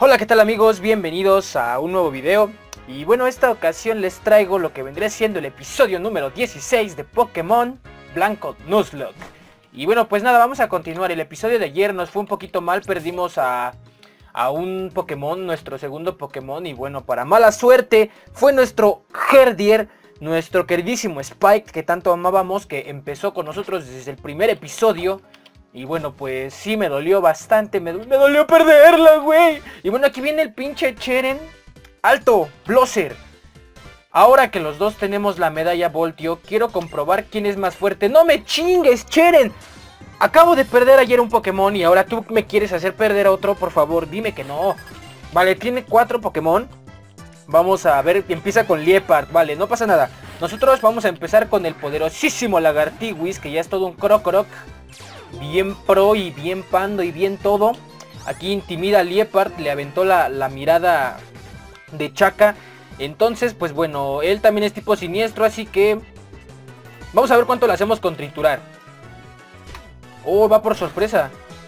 Hola, ¿qué tal amigos? Bienvenidos a un nuevo video. Y bueno, esta ocasión les traigo lo que vendría siendo el episodio número 16 de Pokémon Blanco Nuzlocke. Y bueno, pues nada, vamos a continuar. El episodio de ayer nos fue un poquito mal, perdimos a un Pokémon, nuestro segundo Pokémon. Y bueno, para mala suerte fue nuestro Herdier, nuestro queridísimo Spike que tanto amábamos, que empezó con nosotros desde el primer episodio. Y bueno, pues sí me dolió bastante, me dolió perderla, güey. Y bueno, aquí viene el pinche Cheren. ¡Alto! Blosser. Ahora que los dos tenemos la medalla Voltio, quiero comprobar quién es más fuerte. ¡No me chingues, Cheren! Acabo de perder ayer un Pokémon y ahora tú me quieres hacer perder otro. Por favor, dime que no. Vale, tiene 4 Pokémon. Vamos a ver, empieza con Liepard. Vale, no pasa nada. Nosotros vamos a empezar con el poderosísimo Lagartiwis, que ya es todo un Crocoroc. Bien pro y bien pando y bien todo. Aquí intimida a Liepard, le aventó la mirada de Chaka. Entonces, pues bueno, él también es tipo siniestro, así que vamos a ver cuánto le hacemos con triturar. Oh, va por sorpresa.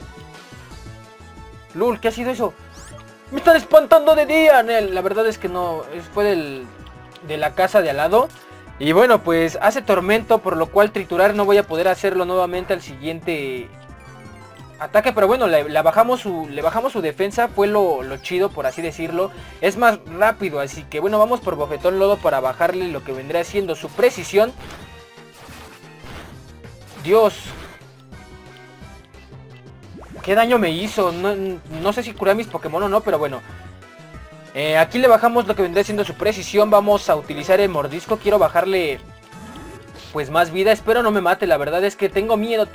Lul, ¿qué ha sido eso? Me están espantando de día. La verdad es que no, fue de la casa de al lado. Y bueno, pues hace tormento, por lo cual triturar no voy a poder hacerlo nuevamente al siguiente ataque. Pero bueno, le bajamos su defensa, fue lo chido, por así decirlo. Es más rápido, así que bueno, vamos por Bofetón Lodo para bajarle lo que vendría siendo su precisión. Dios, ¿qué daño me hizo? No sé si curé a mis Pokémon o no, pero bueno. Aquí le bajamos lo que vendría siendo su precisión. Vamos a utilizar el mordisco. Quiero bajarle pues más vida. Espero no me mate. La verdad es que tengo miedo.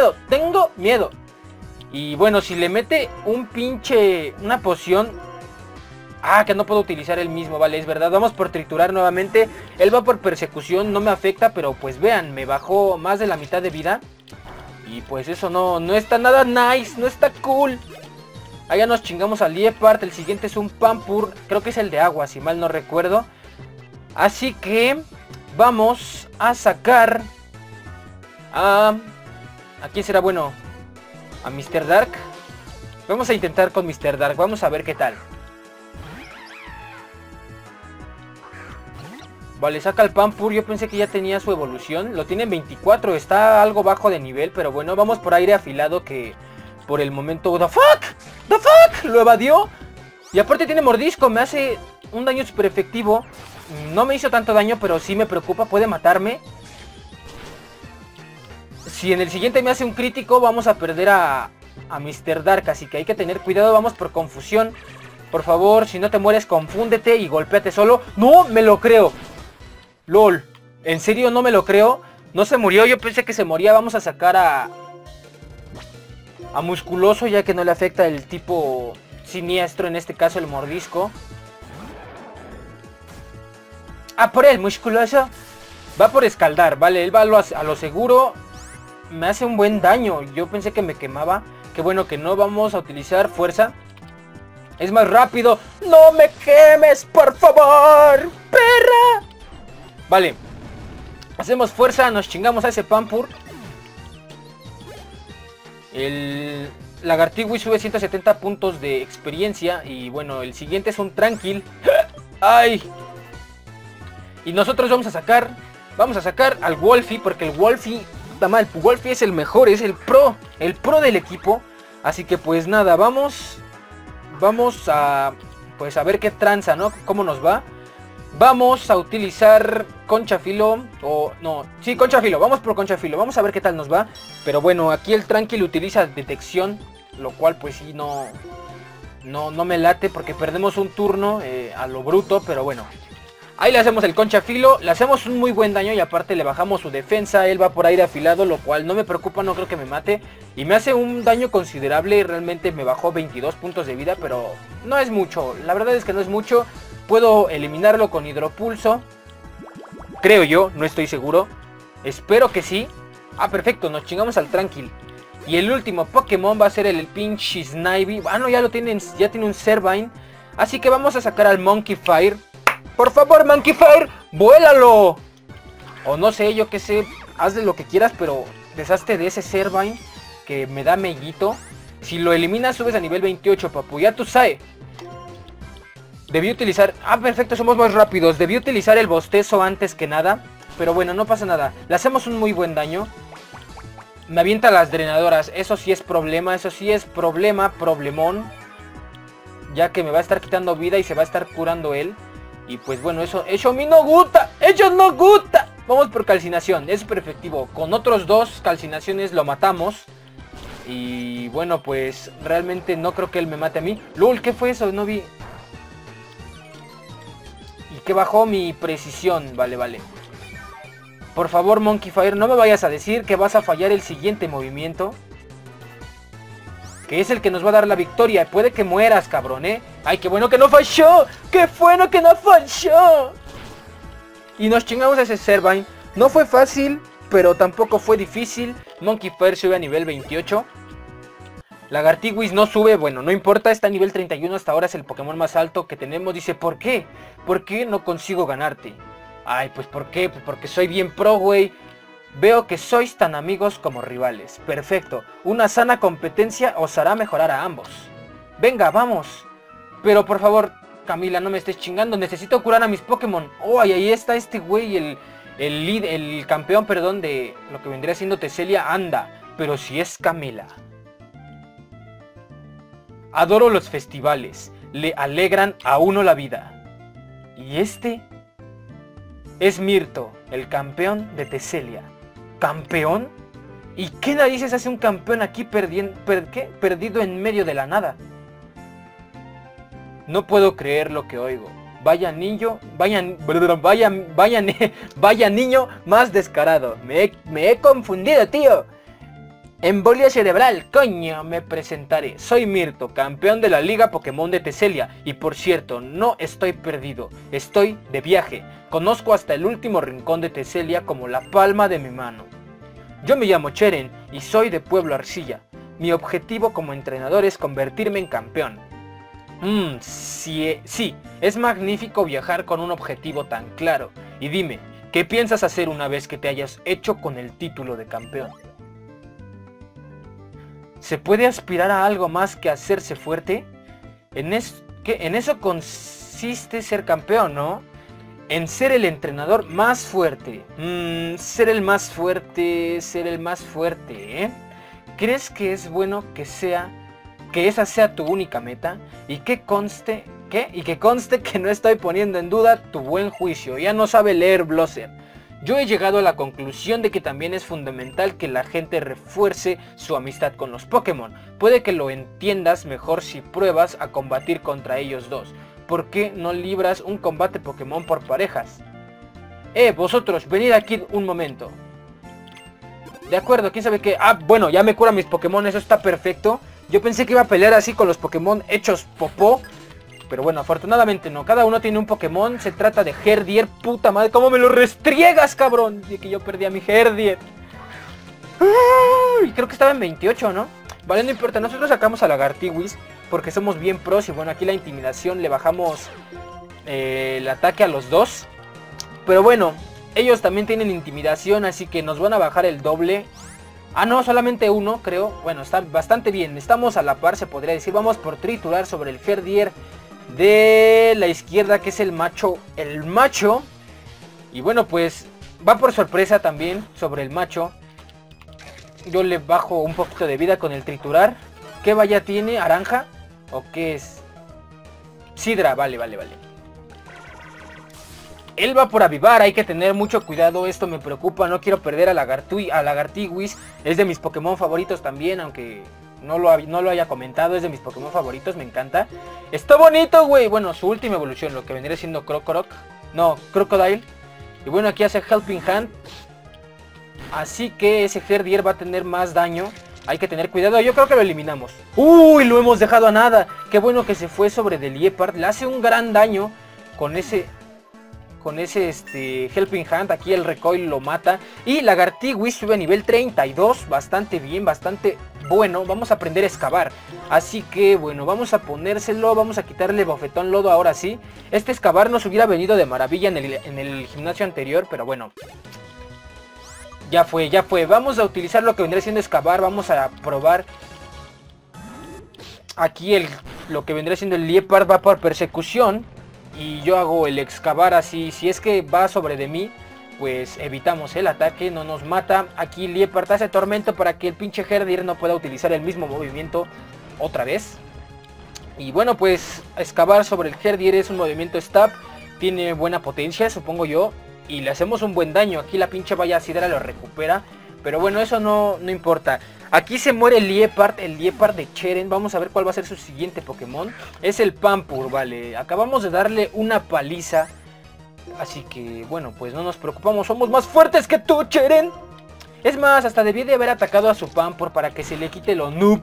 Y bueno, si le mete una poción. Ah, que no puedo utilizar el mismo. Vale, es verdad. Vamos por triturar nuevamente. Él va por persecución. No me afecta, pero pues vean, me bajó más de la mitad de vida. Y pues eso no está nada nice. No está cool. Allá nos chingamos a Liepard. El siguiente es un Pampur. Creo que es el de agua, si mal no recuerdo. Así que vamos a sacar ¿a quién será bueno? ¿A Mr. Dark? Vamos a intentar con Mr. Dark. Vamos a ver qué tal. Vale, saca el Pampur. Yo pensé que ya tenía su evolución. Lo tiene en 24. Está algo bajo de nivel. Pero bueno, vamos por aire afilado que por el momento... ¡The fuck! ¡The fuck! Lo evadió. Y aparte tiene mordisco. Me hace un daño súper efectivo. No me hizo tanto daño, pero sí me preocupa. Puede matarme. Si en el siguiente me hace un crítico, vamos a perder a Mr. Dark. Así que hay que tener cuidado. Vamos por confusión. Por favor, si no te mueres, confúndete y golpéate solo. ¡No me lo creo! LOL. En serio, no me lo creo. No se murió. Yo pensé que se moría. Vamos a sacar a Musculoso, ya que no le afecta el tipo siniestro, en este caso el mordisco. Ah, por el Musculoso. Va por escaldar, vale, él va a lo seguro. Me hace un buen daño. Yo pensé que me quemaba. Qué bueno que no. Vamos a utilizar fuerza. Es más rápido. ¡No me quemes, por favor, perra! Vale. Hacemos fuerza, nos chingamos a ese Pampur. El Lagartiwis sube 170 puntos de experiencia. Y bueno, el siguiente es un Tranquil. ¡Ay! Y nosotros vamos a sacar al Wolfie, porque el Wolfie, el Wolfie es el mejor, es el pro del equipo. Así que pues nada, vamos a pues a ver qué tranza, ¿no? Cómo nos va. Vamos a utilizar Conchafilo. O no, sí, Conchafilo. Vamos por Conchafilo. Vamos a ver qué tal nos va. Pero bueno, aquí el Tranquil utiliza detección. Lo cual pues sí, no me late, porque perdemos un turno a lo bruto. Pero bueno, ahí le hacemos el Conchafilo. Le hacemos un muy buen daño y aparte le bajamos su defensa. Él va por aire afilado, lo cual no me preocupa, no creo que me mate. Y me hace un daño considerable. Realmente me bajó 22 puntos de vida, pero no es mucho. La verdad es que no es mucho. Puedo eliminarlo con Hidropulso. Creo yo, no estoy seguro. Espero que sí. Ah, perfecto, nos chingamos al Tranquil. Y el último Pokémon va a ser el pinche Snivy. Ah, no, ya tiene un Servine. Así que vamos a sacar al Monkey Fire. Por favor, Monkey Fire, vuélalo. O no sé, yo qué sé. Hazle lo que quieras, pero deshazte de ese Servine que me da mellito. Si lo eliminas, subes a nivel 28, papu. Ya tú sabes. Debí utilizar... Ah, perfecto, somos más rápidos. Debí utilizar el bostezo antes que nada. Pero bueno, no pasa nada. Le hacemos un muy buen daño. Me avienta las drenadoras. Eso sí es problema. Eso sí es problema. Problemón. Ya que me va a estar quitando vida y se va a estar curando él. Y pues bueno, eso a mí no gusta. ¡Ellos no gusta! Vamos por calcinación. Es perfectivo. Con otros 2 calcinaciones lo matamos. Y bueno, pues realmente no creo que él me mate a mí. ¡Lol! ¿Qué fue eso? No vi. Y que bajó mi precisión. Vale, vale. Por favor, Monkey Fire, no me vayas a decir que vas a fallar el siguiente movimiento. Que es el que nos va a dar la victoria. Puede que mueras, cabrón, ¿eh? ¡Ay, qué bueno que no falló! ¡Qué bueno que no falló! Y nos chingamos a ese Servine. No fue fácil, pero tampoco fue difícil. Monkey Fire sube a nivel 28. Lagartiguis no sube, bueno, no importa, está a nivel 31. Hasta ahora es el Pokémon más alto que tenemos. Dice, ¿por qué? ¿Por qué no consigo ganarte? Ay, pues ¿por qué? Pues porque soy bien pro, güey. Veo que sois tan amigos como rivales. Perfecto. Una sana competencia os hará mejorar a ambos. Venga, vamos. Pero por favor, Camila, no me estés chingando. Necesito curar a mis Pokémon. Oh, y ahí está este güey, el campeón, perdón, de lo que vendría siendo Teselia. Anda, pero si es Camila. Adoro los festivales. Le alegran a uno la vida. Y este es Mirto, el campeón de Teselia. ¿Campeón? ¿Y qué narices hace un campeón aquí perdido en medio de la nada? No puedo creer lo que oigo. Vaya niño, vaya niño más descarado. Me he confundido, tío. Embolia cerebral, coño, me presentaré. Soy Mirto, campeón de la Liga Pokémon de Teselia. Y por cierto, no estoy perdido, estoy de viaje. Conozco hasta el último rincón de Teselia como la palma de mi mano. Yo me llamo Cheren y soy de Pueblo Arcilla. Mi objetivo como entrenador es convertirme en campeón. Sí, es magnífico viajar con un objetivo tan claro. Y dime, ¿qué piensas hacer una vez que te hayas hecho con el título de campeón? ¿Se puede aspirar a algo más que hacerse fuerte? En eso consiste ser campeón, ¿no? En ser el entrenador más fuerte. Ser el más fuerte, ¿eh? ¿Crees que es bueno que esa sea tu única meta? Y que conste que no estoy poniendo en duda tu buen juicio. Ya no sabe leer Blosser. Yo he llegado a la conclusión de que también es fundamental que la gente refuerce su amistad con los Pokémon. Puede que lo entiendas mejor si pruebas a combatir contra ellos dos. ¿Por qué no libras un combate Pokémon por parejas? Vosotros, venid aquí un momento. De acuerdo, quién sabe qué. Ah, bueno, ya me cura mis Pokémon, eso está perfecto. Yo pensé que iba a pelear así con los Pokémon hechos popó. Pero bueno, afortunadamente no. Cada uno tiene un Pokémon. Se trata de Herdier. Puta madre, ¿cómo me lo restriegas, cabrón? Y que yo perdí a mi Herdier. Creo que estaba en 28, ¿no? Vale, no importa. Nosotros sacamos a Lagartiguis porque somos bien pros. Y bueno, aquí la intimidación le bajamos el ataque a los dos. Pero bueno, ellos también tienen intimidación, así que nos van a bajar el doble. Ah, no, solamente uno, creo. Bueno, está bastante bien. Estamos a la par, se podría decir. Vamos por triturar sobre el Herdier de la izquierda, que es el macho. Y bueno, pues va por sorpresa también sobre el macho. Yo le bajo un poquito de vida con el triturar. ¿Qué valla tiene? ¿Naranja? ¿O qué es? Sidra, vale. Él va por avivar, hay que tener mucho cuidado, esto me preocupa, no quiero perder a Lagartiguis. Es de mis Pokémon favoritos también, aunque no lo haya comentado, es de mis Pokémon favoritos, me encanta. Está bonito, güey. Bueno, su última evolución, lo que vendría siendo Crocodile. Y bueno, aquí hace Helping Hand. Así que ese Herdier va a tener más daño. Hay que tener cuidado, yo creo que lo eliminamos. ¡Uy! Lo hemos dejado a nada. Qué bueno que se fue sobre The Liepard. Le hace un gran daño con ese Helping Hand. Aquí el Recoil lo mata. Y Lagartiguis sube a nivel 32. Bastante bien, bastante bueno. Vamos a aprender a excavar. Así que bueno, vamos a ponérselo. Vamos a quitarle bofetón lodo ahora sí. Este excavar nos hubiera venido de maravilla en el gimnasio anterior, pero bueno. Ya fue. Vamos a utilizar lo que vendría siendo excavar. Vamos a probar. Aquí lo que vendría siendo el Liepard va por persecución. y yo hago el excavar así, si es que va sobre de mí, pues evitamos el ataque, no nos mata. Aquí Liepard hace tormento para que el pinche Herdier no pueda utilizar el mismo movimiento otra vez. Y bueno, pues excavar sobre el Herdier es un movimiento stab, tiene buena potencia, supongo yo, y le hacemos un buen daño. Aquí la pinche valla Sidra lo recupera, pero bueno, eso no importa. Aquí se muere el Liepard de Cheren. Vamos a ver cuál va a ser su siguiente Pokémon. Es el Pampur, vale. Acabamos de darle una paliza, así que bueno, pues no nos preocupamos. Somos más fuertes que tú, Cheren. Es más, hasta debí de haber atacado a su Pampur para que se le quite lo noob.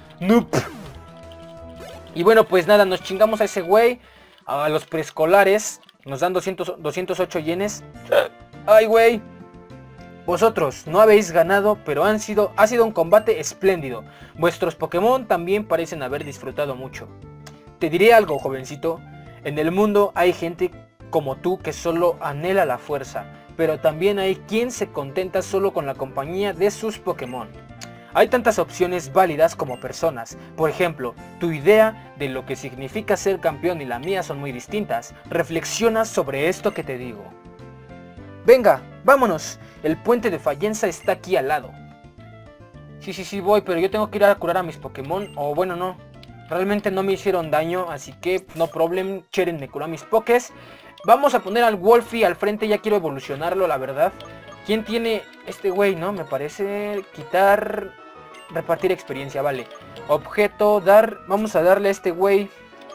Y bueno, pues nada, nos chingamos a ese güey. A los preescolares nos dan 208 yenes. Ay, güey. Vosotros no habéis ganado, pero ha sido un combate espléndido. Vuestros Pokémon también parecen haber disfrutado mucho. Te diré algo, jovencito. En el mundo hay gente como tú que solo anhela la fuerza, pero también hay quien se contenta solo con la compañía de sus Pokémon. Hay tantas opciones válidas como personas. Por ejemplo, tu idea de lo que significa ser campeón y la mía son muy distintas. Reflexiona sobre esto que te digo. Venga, vámonos. El puente de Fayenza está aquí al lado. Sí, voy, pero yo tengo que ir a curar a mis Pokémon. O bueno, no. Realmente no me hicieron daño, así que no problem. Cheren me curó a mis Pokés. Vamos a poner al Wolfie al frente, ya quiero evolucionarlo, la verdad. ¿Quién tiene este güey, no? Me parece quitar... Repartir experiencia, vale. Objeto, dar... Vamos a darle a este güey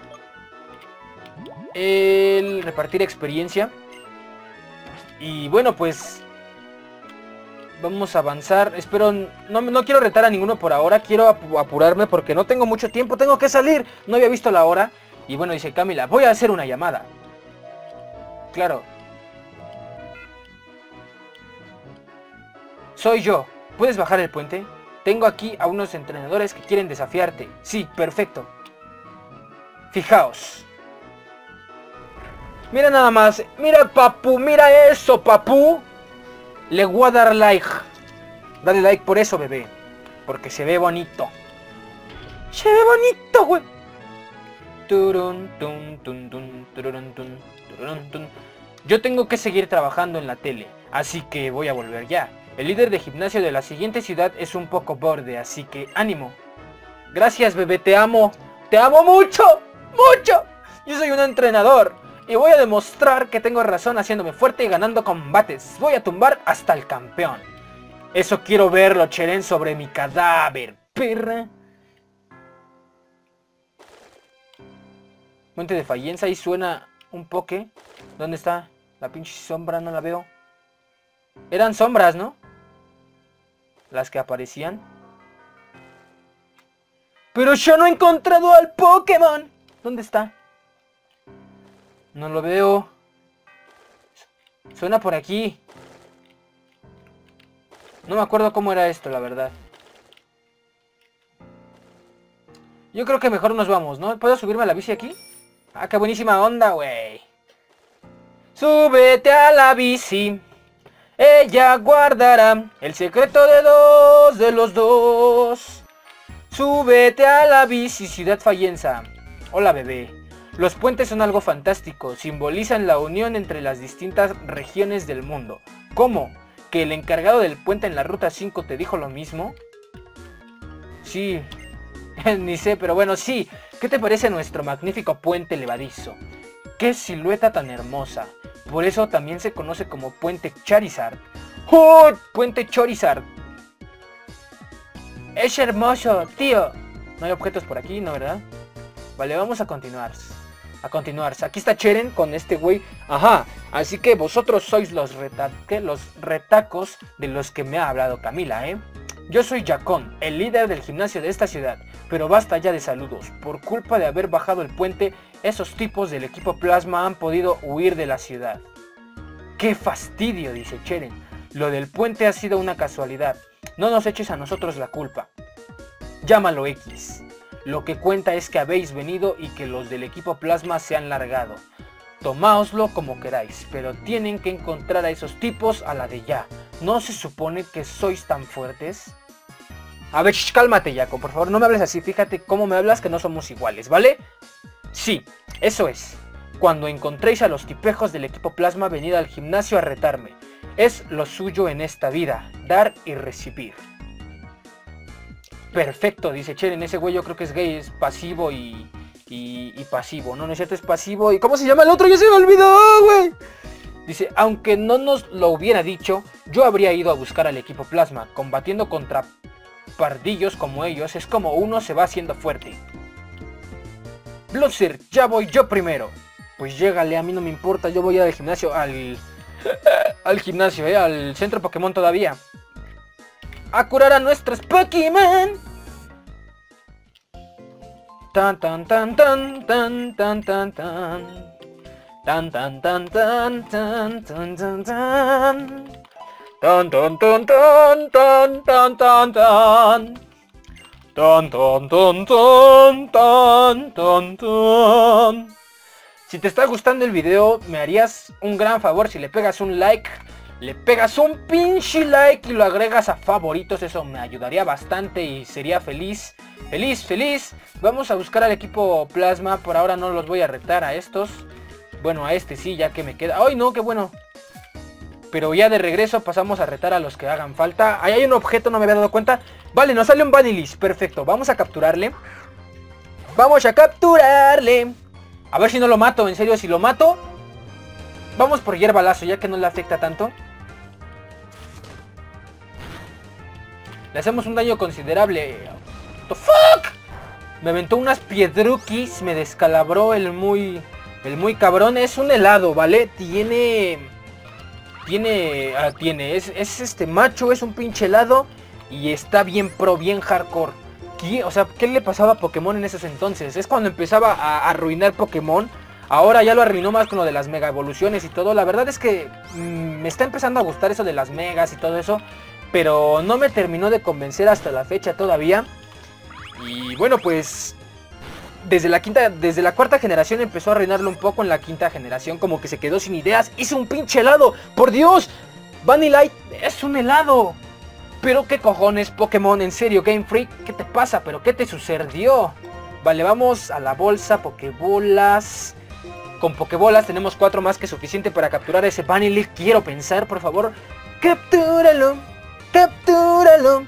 el repartir experiencia. Y bueno, pues... Vamos a avanzar. Espero... No quiero retar a ninguno por ahora. Quiero apurarme porque no tengo mucho tiempo. Tengo que salir. No había visto la hora. Y bueno, dice Camila, voy a hacer una llamada. Claro. Soy yo. ¿Puedes bajar el puente? Tengo aquí a unos entrenadores que quieren desafiarte. Sí, perfecto. Fijaos. Mira nada más. Mira, papu. Mira eso, papu. Le voy a dar like. Dale like por eso, bebé. Porque se ve bonito. Se ve bonito, güey. Yo tengo que seguir trabajando en la tele, así que voy a volver ya. El líder de gimnasio de la siguiente ciudad es un poco borde, así que ánimo. Gracias, bebé, te amo. Te amo mucho, mucho. Yo soy un entrenador y voy a demostrar que tengo razón haciéndome fuerte y ganando combates. Voy a tumbar hasta el campeón. Eso quiero verlo, Cheren, sobre mi cadáver, perra. Puente de Fayenza, ahí suena un poke. ¿Dónde está? La pinche sombra, no la veo. Eran sombras, ¿no? Las que aparecían. Pero yo no he encontrado al Pokémon. ¿Dónde está? No lo veo. Suena por aquí. No me acuerdo cómo era esto, la verdad. Yo creo que mejor nos vamos, ¿no? ¿Puedo subirme a la bici aquí? Ah, qué buenísima onda, güey. Súbete a la bici. Ella guardará el secreto de los dos. Súbete a la bici, Ciudad Fayenza. Hola, bebé. Los puentes son algo fantástico. Simbolizan la unión entre las distintas regiones del mundo. ¿Cómo? ¿Que el encargado del puente en la ruta 5 te dijo lo mismo? Sí. Ni sé, pero bueno, sí. ¿Qué te parece nuestro magnífico puente levadizo? ¡Qué silueta tan hermosa! Por eso también se conoce como Puente Charizard. ¡Oh! Puente Charizard. Es hermoso, tío. No hay objetos por aquí, ¿no, verdad? Vale, vamos a continuar. Aquí está Cheren con este güey. Ajá. Así que vosotros sois los retacos de los que me ha hablado Camila, ¿eh? Yo soy Jacón, el líder del gimnasio de esta ciudad. Pero basta ya de saludos. Por culpa de haber bajado el puente, esos tipos del equipo Plasma han podido huir de la ciudad. ¡Qué fastidio!, dice Cheren. Lo del puente ha sido una casualidad. No nos eches a nosotros la culpa. Llámalo X. Lo que cuenta es que habéis venido y que los del equipo Plasma se han largado. Tomáoslo como queráis, pero tienen que encontrar a esos tipos a la de ya. ¿No se supone que sois tan fuertes? A ver, cálmate, Jaco, por favor, no me hables así. Fíjate cómo me hablas, que no somos iguales, ¿vale? Sí, eso es. cuando encontréis a los tipejos del equipo Plasma, venid al gimnasio a retarme. Es lo suyo en esta vida, dar y recibir. Perfecto, dice Cheren, ese güey yo creo que es gay, es pasivo y pasivo. No, no es cierto, es pasivo. ¿Y cómo se llama el otro? Ya se me olvidó, güey. Dice, aunque no nos lo hubiera dicho, yo habría ido a buscar al equipo Plasma. Combatiendo contra pardillos como ellos, es como uno se va haciendo fuerte. Blosser, ya voy yo primero. Pues llégale, a mí no me importa, yo voy al gimnasio, al gimnasio, al centro Pokémon todavía. A curar a nuestros Pokémon. Tan tan tan tan tan tan tan tan. Tan tan tan tan tan tan tan tan. Tan tan tan tan tan tan tan tan. Tan tan tan tan tan tan tan. Si te está gustando el video, me harías un gran favor si le pegas un like. Le pegas un pinche like y lo agregas a favoritos, eso me ayudaría bastante y sería feliz. Feliz, feliz. Vamos a buscar al equipo Plasma, por ahora no los voy a retar a estos. Bueno, a este sí, ya que me queda... ¡Ay, no! ¡Qué bueno! Pero ya de regreso pasamos a retar a los que hagan falta. Ahí hay un objeto, no me había dado cuenta. Vale, nos sale un Vanillish, perfecto. Vamos a capturarle. Vamos a capturarle. A ver si no lo mato, en serio, si lo mato... Vamos por hierbalazo, ya que no le afecta tanto. Le hacemos un daño considerable. What the fuck? Me aventó unas piedruquis. Me descalabró el muy cabrón. Es un helado, ¿vale? Es este macho, es un pinche helado. Y está bien pro, bien hardcore. O sea, ¿qué le pasaba a Pokémon en esos entonces? Es cuando empezaba a arruinar Pokémon. Ahora ya lo arruinó más con lo de las mega evoluciones y todo. La verdad es que me está empezando a gustar eso de las megas y todo eso. Pero no me terminó de convencer hasta la fecha todavía. Y bueno, pues desde la cuarta generación empezó a arruinarlo un poco. En la quinta generación como que se quedó sin ideas. Hizo un pinche helado. ¡Por Dios! Vanillite es un helado. Pero qué cojones, Pokémon, en serio, Game Freak, ¿qué te pasa? ¿Pero qué te sucedió? Vale, vamos a la bolsa, Pokébolas. Con Pokébolas tenemos 4 más que suficiente para capturar ese Vanillite. Quiero pensar, por favor. ¡Captúralo! ¡Captúralo!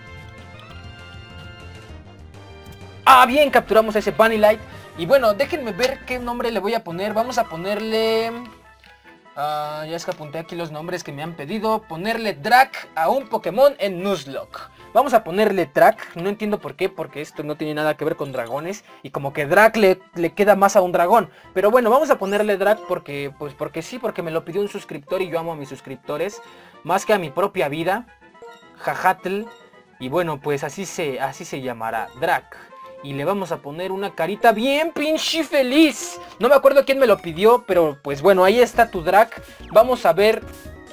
Ah, bien, capturamos a ese Vanillite. Y bueno, déjenme ver qué nombre le voy a poner. Vamos a ponerle... ya es que apunté aquí los nombres que me han pedido. Ponerle Drac a un Pokémon en Nuzlocke. Vamos a ponerle Drac. No entiendo por qué, porque esto no tiene nada que ver con dragones. Y como que Drac le queda más a un dragón. Pero bueno, vamos a ponerle Drac porque... Pues porque sí, porque me lo pidió un suscriptor y yo amo a mis suscriptores. Más que a mi propia vida. Jajatl. Y bueno, pues así se llamará, Drac. Y le vamos a poner una carita bien pinche feliz. No me acuerdo quién me lo pidió, pero pues bueno, ahí está tu Drac. Vamos a ver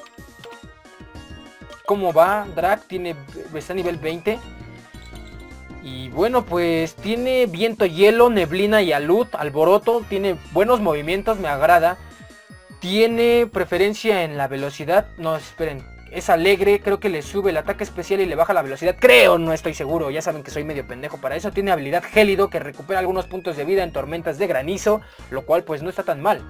cómo va. Drac está a nivel 20. Y bueno, pues tiene viento, hielo, neblina y alboroto. Tiene buenos movimientos, me agrada. Tiene preferencia en la velocidad. No, esperen. Es alegre, creo que le sube el ataque especial y le baja la velocidad. Creo, no estoy seguro, ya saben que soy medio pendejo para eso. Tiene habilidad gélido que recupera algunos puntos de vida en tormentas de granizo, lo cual pues no está tan mal.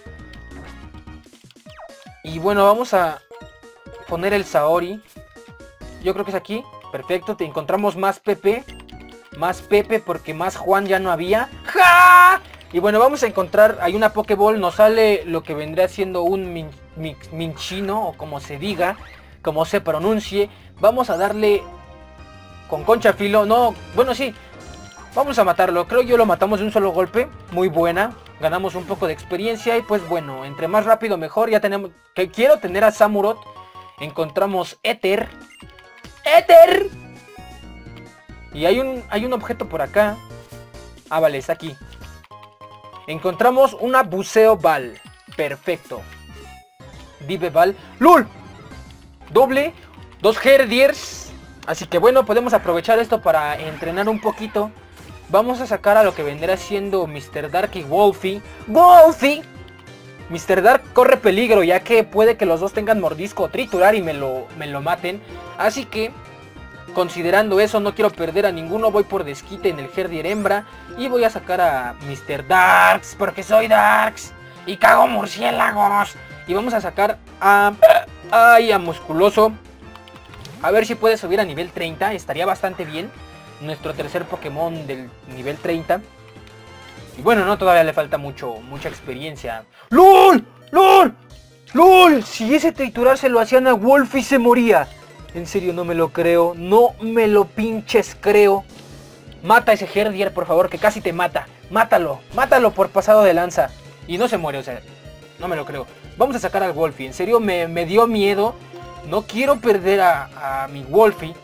Y bueno, vamos a poner el Saori. Yo creo que es aquí, perfecto. Te encontramos más Pepe. Más Pepe porque más Juan ya no había. ¡Ja! Y bueno, vamos a encontrar, hay una Pokéball, nos sale lo que vendría siendo un Minchino, o como se diga, como se pronuncie. Vamos a darle con Concha Filo, no, bueno sí, vamos a matarlo. Creo que yo lo matamos de un solo golpe, muy buena. Ganamos un poco de experiencia y pues bueno, entre más rápido mejor. Ya tenemos, que quiero tener a Samurott. Encontramos Éter. ¡Éter! Y hay un objeto por acá. Ah, vale, está aquí. Encontramos una Buceo Ball. Perfecto. Vive Ball. ¡Lul! Doble. 2 Herdiers. Así que bueno, podemos aprovechar esto para entrenar un poquito. Vamos a sacar a lo que vendrá siendo Mr. Dark y Wolfie. ¡Wolfie! Mr. Dark corre peligro, ya que puede que los dos tengan mordisco o triturar y me lo maten. Así que, considerando eso, no quiero perder a ninguno. Voy por desquite en el Herdier hembra. Y voy a sacar a Mr. Darks, porque soy Darks. Y cago murciélagos. Y vamos a sacar a... Ay, a Musculoso. A ver si puede subir a nivel 30. Estaría bastante bien. Nuestro tercer Pokémon del nivel 30. Y bueno, no, todavía le falta mucha experiencia. ¡LOL! ¡LOL! ¡LOL! Si ese triturar se lo hacían a Wolfie se moría. En serio, no me lo creo. No me lo pinches creo. Mata a ese Herdier, por favor, que casi te mata. Mátalo. Mátalo por pasado de lanza. Y no se muere, o sea, no me lo creo. Vamos a sacar al Wolfie. En serio, me dio miedo. No quiero perder a mi Wolfie.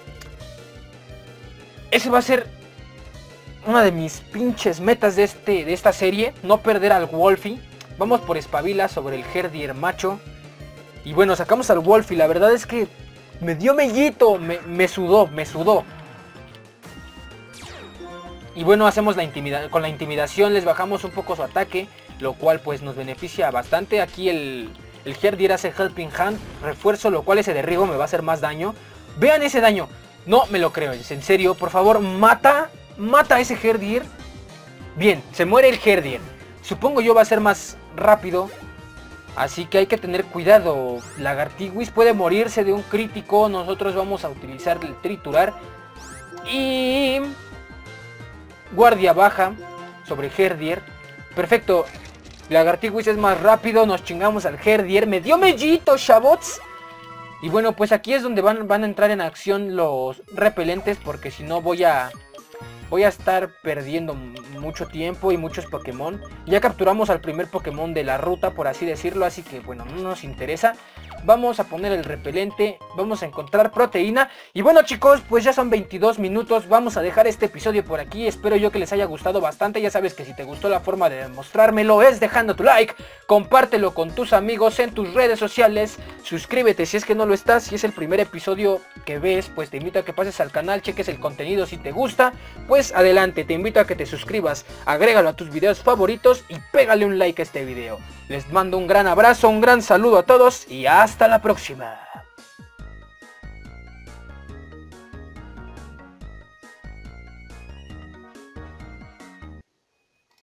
Ese va a ser una de mis pinches metas de esta serie. No perder al Wolfie. Vamos por Espabila sobre el Herdier macho. Y bueno, sacamos al Wolfie. La verdad es que me dio mellito. Me sudó. Y bueno, hacemos con la intimidación. Les bajamos un poco su ataque. Lo cual pues nos beneficia bastante. Aquí el Herdier hace Helping Hand. Refuerzo, lo cual ese derribo me va a hacer más daño. Vean ese daño. No me lo creo, en serio. Por favor, mata a ese Herdier. Bien, se muere el Herdier. Supongo yo va a ser más rápido. Así que hay que tener cuidado. Lagartiguis puede morirse de un crítico. Nosotros vamos a utilizar el triturar. Y... guardia baja sobre Herdier. Perfecto. Lagartiguis es más rápido. Nos chingamos al Herdier. Me dio mellito, chavots. Y bueno, pues aquí es donde van a entrar en acción los repelentes. Porque si no voy a estar perdiendo mucho tiempo y muchos Pokémon. Ya capturamos al primer Pokémon de la ruta, por así decirlo. Así que bueno, no nos interesa. Vamos a poner el repelente. Vamos a encontrar proteína. Y bueno chicos, pues ya son 22 minutos. Vamos a dejar este episodio por aquí. Espero yo que les haya gustado bastante. Ya sabes que si te gustó, la forma de demostrármelo es dejando tu like. Compártelo con tus amigos en tus redes sociales. Suscríbete si es que no lo estás. Si es el primer episodio que ves, pues te invito a que pases al canal. Cheques el contenido si te gusta. Pues adelante, te invito a que te suscribas. Agrégalo a tus videos favoritos y pégale un like a este video. Les mando un gran abrazo, un gran saludo a todos y hasta la próxima.